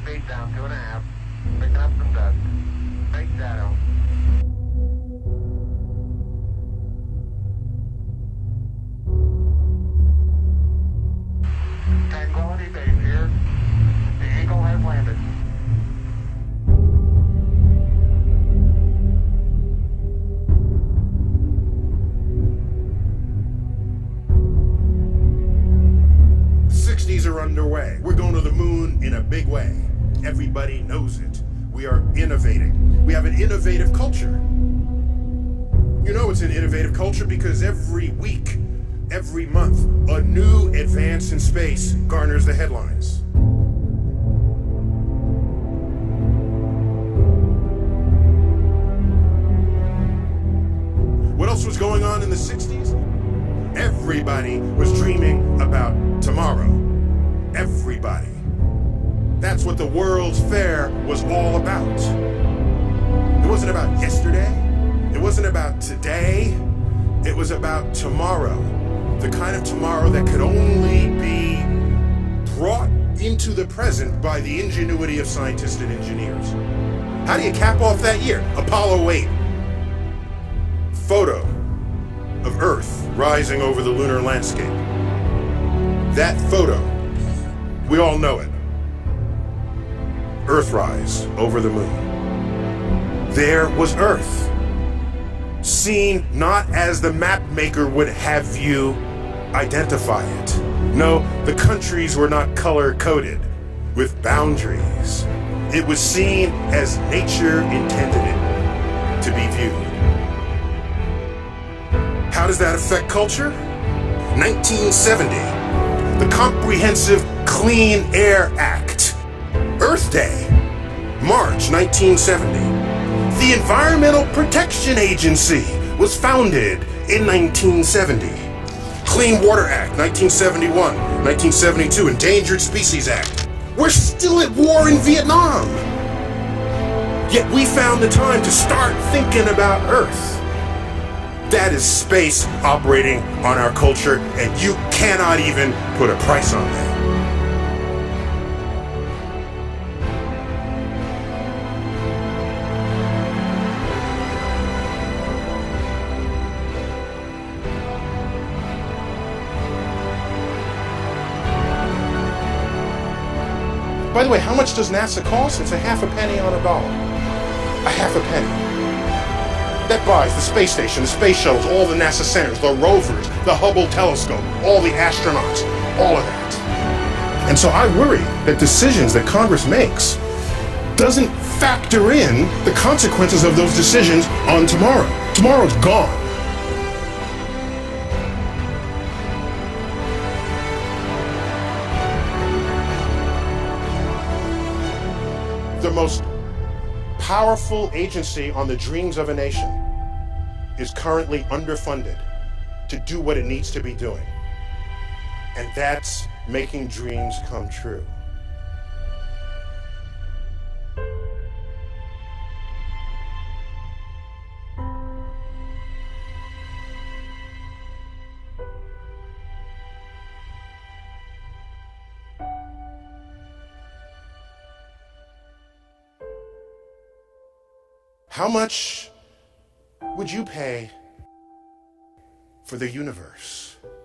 feet down, 2.5. Picking up some dust. Fake shadow. Tranquility Base here. The Eagle has landed. The 60s are underway. We're going to the moon in a big way. Everybody knows it. We are innovating. We have an innovative culture. You know it's an innovative culture because every week, every month, a new advance in space garners the headlines. What else was going on in the 60s? Everybody was dreaming about tomorrow. Everybody. That's what the World's Fair was all about. It wasn't about yesterday. It wasn't about today. It was about tomorrow. The kind of tomorrow that could only be brought into the present by the ingenuity of scientists and engineers. How do you cap off that year? Apollo 8. Photo of Earth rising over the lunar landscape. That photo, we all know it. Earthrise over the moon. There was Earth, seen not as the map maker would have you identify it. No, the countries were not color-coded with boundaries. It was seen as nature intended it to be viewed. How does that affect culture? 1970, the Comprehensive Clean Air Act. Earth Day, March 1970. The Environmental Protection Agency was founded in 1970. Clean Water Act, 1971, 1972, Endangered Species Act. We're still at war in Vietnam. Yet we found the time to start thinking about Earth. That is space operating on our culture, and you cannot even put a price on that. By the way, how much does NASA cost? It's a half a penny on a dollar. A half a penny. That buys the space station, the space shuttles, all the NASA centers, the rovers, the Hubble telescope, all the astronauts, all of that. And so I worry that decisions that Congress makes doesn't factor in the consequences of those decisions on tomorrow. Tomorrow's gone. The most powerful agency on the dreams of a nation is currently underfunded to do what it needs to be doing. And that's making dreams come true. How much would you pay for the universe?